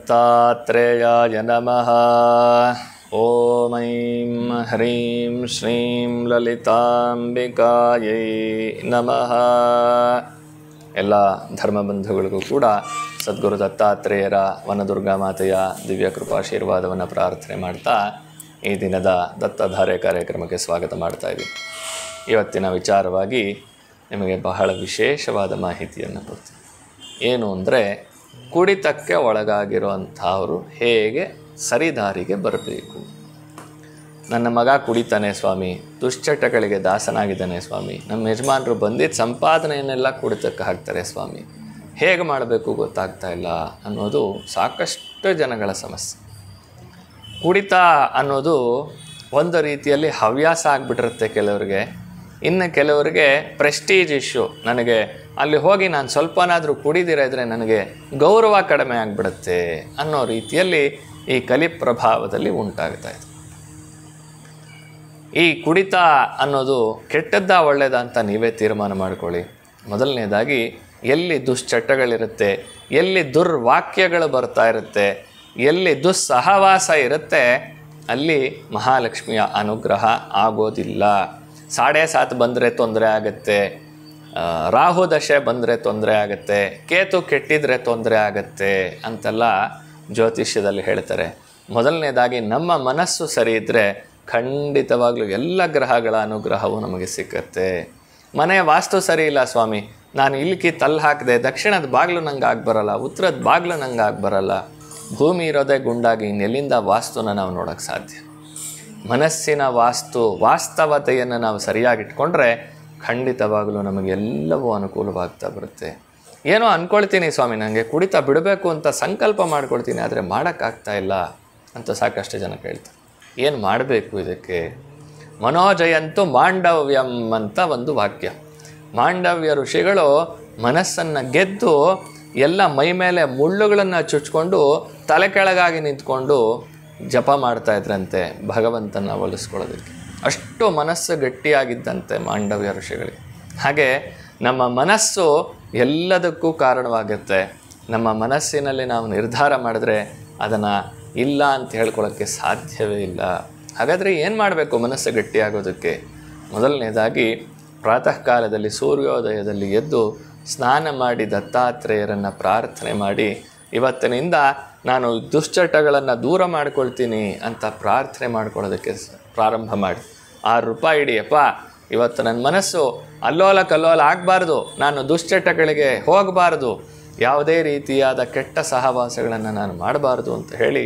ದತ್ತಾತ್ರೇಯಾಯ ನಮಃ. ಓಂ ಐಂ ಹ್ರೀಂ ಶ್ರೀಂ ಲಲಿತಾಂಬಿಕಾಯೈ ನಮಃ. ಎಲ್ಲ ಧರ್ಮಬಂಧುಗಳಿಗೂ ಕೂಡ ಸದ್ಗುರು ದತ್ತಾತ್ರೇಯರ ವನದುರ್ಗಾ ಮಾತೆಯ ದಿವ್ಯ ಕೃಪಾಶೀರ್ವಾದವನ್ನು ಪ್ರಾರ್ಥನೆ ಮಾಡ್ತಾ ಈ ದಿನದ ದತ್ತಧಾರೆ ಕಾರ್ಯಕ್ರಮಕ್ಕೆ ಸ್ವಾಗತ ಮಾಡ್ತಾ ಇದ್ದೀನಿ. ಇವತ್ತಿನ ವಿಚಾರವಾಗಿ ನಿಮಗೆ ಬಹಳ ವಿಶೇಷವಾದ ಮಾಹಿತಿಯನ್ನು ಕೊಡ್ತೀನಿ. ಏನು ಅಂದರೆ, ಕುಡಿತಕ್ಕೆ ಒಳಗಾಗಿರುವಂಥವರು ಹೇಗೆ ಸರಿದಾರಿಗೆ ಬರಬೇಕು. ನನ್ನ ಮಗ ಕುಡಿತಾನೆ ಸ್ವಾಮಿ, ದುಶ್ಚಟಗಳಿಗೆ ದಾಸನಾಗಿದ್ದಾನೆ ಸ್ವಾಮಿ, ನಮ್ಮ ಯಜಮಾನರು ಬಂದಿದ್ದ ಸಂಪಾದನೆಯನ್ನೆಲ್ಲ ಕುಡಿತಕ್ಕೆ ಹಾಕ್ತಾರೆ ಸ್ವಾಮಿ, ಹೇಗೆ ಮಾಡಬೇಕು ಗೊತ್ತಾಗ್ತಾ ಇಲ್ಲ ಅನ್ನೋದು ಸಾಕಷ್ಟು ಜನಗಳ ಸಮಸ್ಯೆ. ಕುಡಿತ ಅನ್ನೋದು ಒಂದು ರೀತಿಯಲ್ಲಿ ಹವ್ಯಾಸ ಆಗಿಬಿಟ್ಟಿರುತ್ತೆ ಕೆಲವರಿಗೆ. ಇನ್ನು ಕೆಲವರಿಗೆ ಪ್ರೆಸ್ಟೀಜ್ ಇಶ್ಯೂ. ನನಗೆ ಅಲ್ಲಿ ಹೋಗಿ ನಾನು ಸ್ವಲ್ಪನಾದರೂ ಕುಡಿದಿರ ಇದ್ದರೆ ನನಗೆ ಗೌರವ ಕಡಿಮೆ ಆಗಿಬಿಡುತ್ತೆ ಅನ್ನೋ ರೀತಿಯಲ್ಲಿ ಈ ಕಲಿ ಪ್ರಭಾವದಲ್ಲಿ ಉಂಟಾಗ್ತಾ ಇದೆ. ಈ ಕುಡಿತ ಅನ್ನೋದು ಕೆಟ್ಟದ್ದ ಒಳ್ಳೆಯದ ಅಂತ ನೀವೇ ತೀರ್ಮಾನ ಮಾಡ್ಕೊಳ್ಳಿ. ಮೊದಲನೇದಾಗಿ, ಎಲ್ಲಿ ದುಶ್ಚಟಗಳಿರುತ್ತೆ, ಎಲ್ಲಿ ದುರ್ವಾಕ್ಯಗಳು ಬರ್ತಾ ಇರುತ್ತೆ, ಎಲ್ಲಿ ದುಸ್ಸಹವಾಸ ಇರುತ್ತೆ, ಅಲ್ಲಿ ಮಹಾಲಕ್ಷ್ಮಿಯ ಅನುಗ್ರಹ ಆಗೋದಿಲ್ಲ. 7.5 ಬಂದರೆ ತೊಂದರೆ ಆಗುತ್ತೆ, ರಾಹು ದಶೆ ಬಂದರೆ ತೊಂದರೆ ಆಗುತ್ತೆ, ಕೇತು ಕೆಟ್ಟಿದ್ರೆ ತೊಂದರೆ ಆಗುತ್ತೆ ಅಂತೆಲ್ಲ ಜ್ಯೋತಿಷ್ಯದಲ್ಲಿ ಹೇಳ್ತಾರೆ. ಮೊದಲನೇದಾಗಿ ನಮ್ಮ ಮನಸ್ಸು ಸರಿ ಇದ್ದರೆ ಖಂಡಿತವಾಗ್ಲೂ ಎಲ್ಲ ಗ್ರಹಗಳ ಅನುಗ್ರಹವು ನಮಗೆ ಸಿಕ್ಕತ್ತೆ. ಮನೆ ವಾಸ್ತು ಸರಿ ಇಲ್ಲ ಸ್ವಾಮಿ, ನಾನು ಇಲ್ಕಿ ತಲ್ಲಿ ಹಾಕಿದೆ, ದಕ್ಷಿಣದ ಬಾಗಿಲು ನಂಗೆ ಬರಲ್ಲ, ಉತ್ತರದ ಬಾಗಿಲು ನಂಗೆ ಬರಲ್ಲ. ಭೂಮಿ ಇರೋದೇ ಗುಂಡಾಗಿ ಇನ್ನೆಲ್ಲಿಂದ ವಾಸ್ತುನ ನಾವು ನೋಡೋಕ್ಕೆ ಸಾಧ್ಯ? ಮನಸ್ಸಿನ ವಾಸ್ತವತೆಯನ್ನು ನಾವು ಸರಿಯಾಗಿಟ್ಕೊಂಡ್ರೆ ಖಂಡಿತವಾಗಲೂ ನಮಗೆಲ್ಲವೂ ಅನುಕೂಲವಾಗ್ತಾ ಬರುತ್ತೆ. ಏನೋ ಅಂದ್ಕೊಳ್ತೀನಿ ಸ್ವಾಮಿ, ನನಗೆ ಕುಡಿತ ಬಿಡಬೇಕು ಅಂತ ಸಂಕಲ್ಪ ಮಾಡ್ಕೊಳ್ತೀನಿ, ಆದರೆ ಮಾಡೋಕ್ಕಾಗ್ತಾ ಇಲ್ಲ ಅಂತ ಸಾಕಷ್ಟು ಜನ ಕೇಳ್ತಾರೆ. ಏನು ಮಾಡಬೇಕು ಇದಕ್ಕೆ? ಮನೋಜಯಂತು ಮಾಂಡವ್ಯಂ ಅಂತ ಒಂದು ವಾಕ್ಯ. ಮಾಂಡವ್ಯ ಋಷಿಗಳು ಮನಸ್ಸನ್ನು ಗೆದ್ದು ಎಲ್ಲ ಮೈ ಮೇಲೆ ಮುಳ್ಳುಗಳನ್ನು ಚುಚ್ಕೊಂಡು ತಲೆ ಕೆಳಗಾಗಿ ನಿಂತ್ಕೊಂಡು ಜಪ ಮಾಡ್ತಾ ಇದ್ರಂತೆ ಭಗವಂತನ ಒಲಿಸ್ಕೊಳ್ಳೋದಕ್ಕೆ. ಅಷ್ಟು ಮನಸ್ಸು ಗಟ್ಟಿಯಾಗಿದ್ದಂತೆ ಮಾಂಡವ್ಯ ಋಷಿಗಳಿಗೆ. ಹಾಗೆ ನಮ್ಮ ಮನಸ್ಸು ಎಲ್ಲದಕ್ಕೂ ಕಾರಣವಾಗುತ್ತೆ. ನಮ್ಮ ಮನಸ್ಸಿನಲ್ಲಿ ನಾವು ನಿರ್ಧಾರ ಮಾಡಿದ್ರೆ ಅದನ್ನು ಇಲ್ಲ ಅಂತ ಹೇಳ್ಕೊಳ್ಳೋಕ್ಕೆ ಸಾಧ್ಯವೇ ಇಲ್ಲ. ಹಾಗಾದರೆ ಏನು ಮಾಡಬೇಕು ಮನಸ್ಸು ಗಟ್ಟಿಯಾಗೋದಕ್ಕೆ? ಮೊದಲನೇದಾಗಿ, ಪ್ರಾತಃ ಕಾಲದಲ್ಲಿ ಸೂರ್ಯೋದಯದಲ್ಲಿ ಎದ್ದು ಸ್ನಾನ ಮಾಡಿ ದತ್ತಾತ್ರೇಯರನ್ನು ಪ್ರಾರ್ಥನೆ ಮಾಡಿ, ಇವತ್ತಿನಿಂದ ನಾನು ದುಶ್ಚಟಗಳನ್ನು ದೂರ ಮಾಡ್ಕೊಳ್ತೀನಿ ಅಂತ ಪ್ರಾರ್ಥನೆ ಮಾಡ್ಕೊಳ್ಳೋದಕ್ಕೆ ಪ್ರಾರಂಭ ಮಾಡಿ. ₹6 ಇಡಿಯಪ್ಪ, ಇವತ್ತು ನನ್ನ ಮನಸ್ಸು ಅಲ್ಲೋಲ ಕಲ್ಲೋಲ ಆಗಬಾರ್ದು, ನಾನು ದುಶ್ಚಟಗಳಿಗೆ ಹೋಗಬಾರ್ದು, ಯಾವುದೇ ರೀತಿಯಾದ ಕೆಟ್ಟ ಸಹವಾಸಗಳನ್ನು ನಾನು ಮಾಡಬಾರ್ದು ಅಂತ ಹೇಳಿ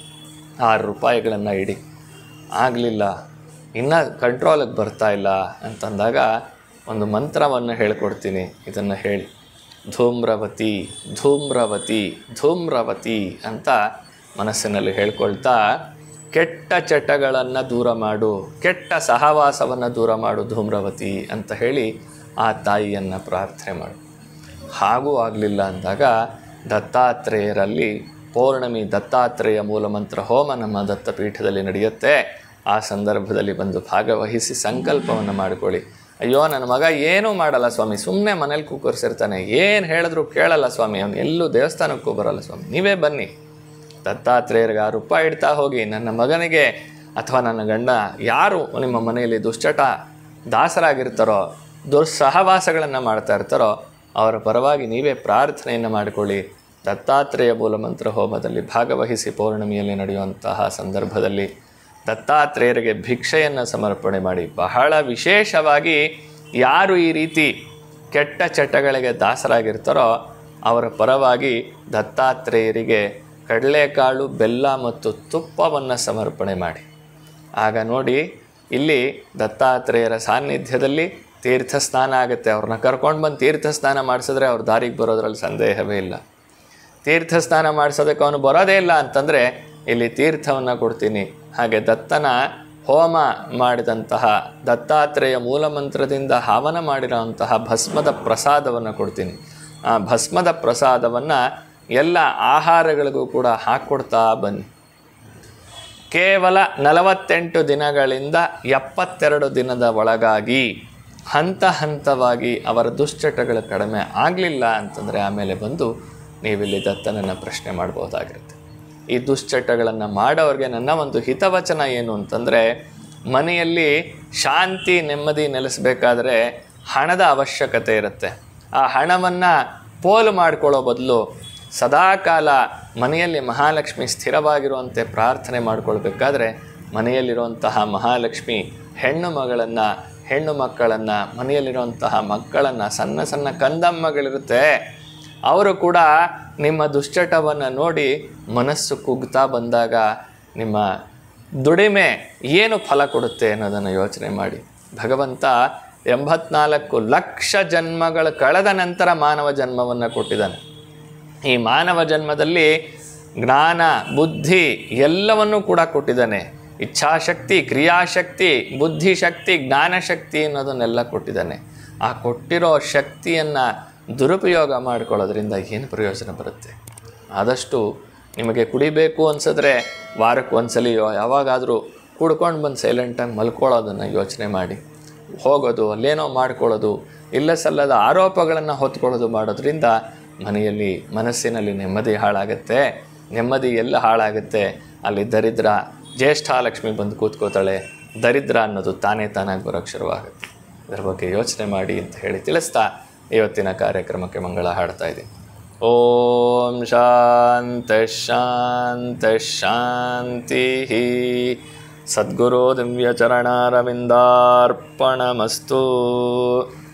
₹6 ಇಡಿ. ಆಗಲಿಲ್ಲ, ಇನ್ನೂ ಕಂಟ್ರೋಲಿಗೆ ಬರ್ತಾ ಇಲ್ಲ ಅಂತಂದಾಗ ಒಂದು ಮಂತ್ರವನ್ನು ಹೇಳ್ಕೊಡ್ತೀನಿ. ಇದನ್ನು ಹೇಳಿ, ಧೂಮ್ರವತಿ ಧೂಮ್ರವತಿ ಧೂಮ್ರವತಿ ಅಂತ ಮನಸ್ಸಿನಲ್ಲಿ ಹೇಳ್ಕೊಳ್ತಾ, ಕೆಟ್ಟ ಚಟಗಳನ್ನು ದೂರ ಮಾಡು, ಕೆಟ್ಟ ಸಹವಾಸವನ್ನು ದೂರ ಮಾಡು ಧೂಮ್ರವತಿ ಅಂತ ಹೇಳಿ ಆ ತಾಯಿಯನ್ನು ಪ್ರಾರ್ಥನೆ ಮಾಡು. ಹಾಗೂ ಆಗಲಿಲ್ಲ ಅಂದಾಗ ದತ್ತಾತ್ರೇಯರಲ್ಲಿ ಪೌರ್ಣಮಿ ದತ್ತಾತ್ರೇಯ ಮೂಲಮಂತ್ರ ಹೋಮ ನಮ್ಮ ದತ್ತಪೀಠದಲ್ಲಿ ನಡೆಯುತ್ತೆ. ಆ ಸಂದರ್ಭದಲ್ಲಿ ಬಂದು ಭಾಗವಹಿಸಿ ಸಂಕಲ್ಪವನ್ನು ಮಾಡಿಕೊಳ್ಳಿ. ಅಯ್ಯೋ, ನನ್ನ ಮಗ ಏನೂ ಮಾಡಲ್ಲ ಸ್ವಾಮಿ, ಸುಮ್ಮನೆ ಮನೇಲಿ ಕೂರಿಸಿರ್ತಾನೆ, ಏನು ಹೇಳಿದ್ರು ಕೇಳಲ್ಲ ಸ್ವಾಮಿ, ಅವನು ಎಲ್ಲೂ ದೇವಸ್ಥಾನಕ್ಕೂ ಬರಲ್ಲ ಸ್ವಾಮಿ, ನೀವೇ ಬನ್ನಿ ದತ್ತಾತ್ರೇಯರಿಗೆ ₹6 ಇಡ್ತಾ ಹೋಗಿ. ನನ್ನ ಮಗನಿಗೆ ಅಥವಾ ನನ್ನ ಗಂಡ ಯಾರು ನಿಮ್ಮ ಮನೆಯಲ್ಲಿ ದುಶ್ಚಟ ದಾಸರಾಗಿರ್ತಾರೋ, ದುಸ್ಸಹವಾಸಗಳನ್ನು ಮಾಡ್ತಾ ಇರ್ತಾರೋ ಅವರ ಪರವಾಗಿ ನೀವೇ ಪ್ರಾರ್ಥನೆಯನ್ನು ಮಾಡಿಕೊಳ್ಳಿ. ದತ್ತಾತ್ರೇಯ ಮೂಲಮಂತ್ರ ಹೋಮದಲ್ಲಿ ಭಾಗವಹಿಸಿ ಪೌರ್ಣಮಿಯಲ್ಲಿ ನಡೆಯುವಂತಹ ಸಂದರ್ಭದಲ್ಲಿ ದತ್ತಾತ್ರೇಯರಿಗೆ ಭಿಕ್ಷೆಯನ್ನು ಸಮರ್ಪಣೆ ಮಾಡಿ. ಬಹಳ ವಿಶೇಷವಾಗಿ ಯಾರು ಈ ರೀತಿ ಕೆಟ್ಟ ಚಟಗಳಿಗೆ ದಾಸರಾಗಿರ್ತಾರೋ ಅವರ ಪರವಾಗಿ ದತ್ತಾತ್ರೇಯರಿಗೆ ಕಡಲೆಕಾಳು, ಬೆಲ್ಲ ಮತ್ತು ತುಪ್ಪವನ್ನು ಸಮರ್ಪಣೆ ಮಾಡಿ. ಆಗ ನೋಡಿ, ಇಲ್ಲಿ ದತ್ತಾತ್ರೇಯರ ಸಾನ್ನಿಧ್ಯದಲ್ಲಿ ತೀರ್ಥ ಸ್ನಾನ ಆಗುತ್ತೆ. ಅವ್ರನ್ನ ಕರ್ಕೊಂಡು ಬಂದು ತೀರ್ಥ ಸ್ನಾನ ಮಾಡಿಸಿದ್ರೆ ಅವ್ರ ದಾರಿಗೆ ಬರೋದ್ರಲ್ಲಿ ಸಂದೇಹವೇ ಇಲ್ಲ. ತೀರ್ಥ ಸ್ನಾನ ಮಾಡಿಸೋದಕ್ಕೆ ಅವನು ಬರೋದೇ ಇಲ್ಲ ಅಂತಂದರೆ ಇಲ್ಲಿ ತೀರ್ಥವನ್ನು ಕೊಡ್ತೀನಿ. ಹಾಗೆ ದತ್ತನ ಹೋಮ ಮಾಡಿದಂತಹ ದತ್ತಾತ್ರೇಯ ಮೂಲಮಂತ್ರದಿಂದ ಹವನ ಮಾಡಿರೋಂತಹ ಭಸ್ಮದ ಪ್ರಸಾದವನ್ನು ಕೊಡ್ತೀನಿ. ಆ ಭಸ್ಮದ ಪ್ರಸಾದವನ್ನು ಎಲ್ಲ ಆಹಾರಗಳಿಗೂ ಕೂಡ ಹಾಕ್ಕೊಡ್ತಾ ಬನ್ನಿ. ಕೇವಲ 48 ದಿನಗಳಿಂದ 72 ದಿನದ ಒಳಗಾಗಿ ಹಂತ ಹಂತವಾಗಿ ಅವರ ದುಶ್ಚಟಗಳು ಕಡಿಮೆ ಆಗಲಿಲ್ಲ ಅಂತಂದರೆ ಆಮೇಲೆ ಬಂದು ನೀವಿಲ್ಲಿ ದತ್ತನನ್ನು ಪ್ರಶ್ನೆ ಮಾಡ್ಬೋದಾಗಿರುತ್ತೆ. ಈ ದುಶ್ಚಟಗಳನ್ನು ಮಾಡೋರಿಗೆ ನನ್ನ ಒಂದು ಹಿತವಚನ ಏನು ಅಂತಂದರೆ, ಮನೆಯಲ್ಲಿ ಶಾಂತಿ ನೆಮ್ಮದಿ ನೆಲೆಸಬೇಕಾದ್ರೆ ಹಣದ ಅವಶ್ಯಕತೆ ಇರುತ್ತೆ. ಆ ಹಣವನ್ನು ಪೋಲು ಮಾಡಿಕೊಳ್ಳೋ ಬದಲು ಸದಾಕಾಲ ಮನೆಯಲ್ಲಿ ಮಹಾಲಕ್ಷ್ಮಿ ಸ್ಥಿರವಾಗಿರುವಂತೆ ಪ್ರಾರ್ಥನೆ ಮಾಡಿಕೊಳ್ಬೇಕಾದ್ರೆ ಮನೆಯಲ್ಲಿರುವಂತಹ ಮಹಾಲಕ್ಷ್ಮಿ ಹೆಣ್ಣು ಮಕ್ಕಳನ್ನು ಮನೆಯಲ್ಲಿರುವಂತಹ ಮಕ್ಕಳನ್ನು, ಸಣ್ಣ ಸಣ್ಣ ಕಂದಮ್ಮಗಳಿರುತ್ತೆ, ಅವರು ಕೂಡ ನಿಮ್ಮ ದುಶ್ಚಟವನ್ನು ನೋಡಿ ಮನಸ್ಸು ಕುಗ್ತಾ ಬಂದಾಗ ನಿಮ್ಮ ದುಡಿಮೆ ಏನು ಫಲ ಕೊಡುತ್ತೆ ಅನ್ನೋದನ್ನು ಯೋಚನೆ ಮಾಡಿ. ಭಗವಂತ 84 ಲಕ್ಷ ಜನ್ಮಗಳು ಕಳೆದ ನಂತರ ಮಾನವ ಜನ್ಮವನ್ನು ಕೊಟ್ಟಿದ್ದಾನೆ. ಈ ಮಾನವ ಜನ್ಮದಲ್ಲಿ ಜ್ಞಾನ, ಬುದ್ಧಿ ಎಲ್ಲವನ್ನೂ ಕೂಡ ಕೊಟ್ಟಿದ್ದಾನೆ. ಇಚ್ಛಾಶಕ್ತಿ, ಕ್ರಿಯಾಶಕ್ತಿ, ಬುದ್ಧಿಶಕ್ತಿ, ಜ್ಞಾನಶಕ್ತಿ ಅನ್ನೋದನ್ನೆಲ್ಲ ಕೊಟ್ಟಿದ್ದಾನೆ. ಆ ಕೊಟ್ಟಿರೋ ಶಕ್ತಿಯನ್ನು ದುರುಪಯೋಗ ಮಾಡಿಕೊಳ್ಳೋದ್ರಿಂದ ಏನು ಪ್ರಯೋಜನ ಬರುತ್ತೆ? ಆದಷ್ಟು ನಿಮಗೆ ಕುಡಿಬೇಕು ಅನಿಸಿದ್ರೆ ವಾರಕ್ಕೆ ಒಂದ್ಸಲಿಯೋ ಯಾವಾಗಾದರೂ ಕುಡ್ಕೊಂಡು ಬಂದು ಸೈಲೆಂಟಾಗಿ ಮಲ್ಕೊಳ್ಳೋದನ್ನು ಯೋಚನೆ ಮಾಡಿ. ಹೋಗೋದು, ಅಲ್ಲೇನೋ ಮಾಡ್ಕೊಳ್ಳೋದು, ಇಲ್ಲ ಸಲ್ಲದ ಆರೋಪಗಳನ್ನು ಹೊತ್ಕೊಳ್ಳೋದು ಮಾಡೋದ್ರಿಂದ ಮನೆಯಲ್ಲಿ ಮನಸ್ಸಿನಲ್ಲಿ ನೆಮ್ಮದಿ ಹಾಳಾಗುತ್ತೆ. ನೆಮ್ಮದಿ ಎಲ್ಲ ಹಾಳಾಗುತ್ತೆ, ಅಲ್ಲಿ ದರಿದ್ರ, ಜ್ಯೇಷ್ಠಾಲಕ್ಷ್ಮಿ ಬಂದು ಕೂತ್ಕೋತಾಳೆ. ದರಿದ್ರ ಅನ್ನೋದು ತಾನಾಗಿ ಬರೋಕ್ಕೆ ಶುರುವಾಗುತ್ತೆ. ಇದರ ಬಗ್ಗೆ ಯೋಚನೆ ಮಾಡಿ ಅಂತ ಹೇಳಿ ತಿಳಿಸ್ತಾ ಇವತ್ತಿನ ಕಾರ್ಯಕ್ರಮಕ್ಕೆ ಮಂಗಳ ಹಾಡ್ತಾ ಇದ್ದೀನಿ. ಓಂ ಶಾಂತಿ ಶಾಂತಿ ಶಾಂತಿ. ಸದ್ಗುರು ದಿವ್ಯಚರಣಾರವಿಂದಾರ್ಪಣಮಸ್ತು.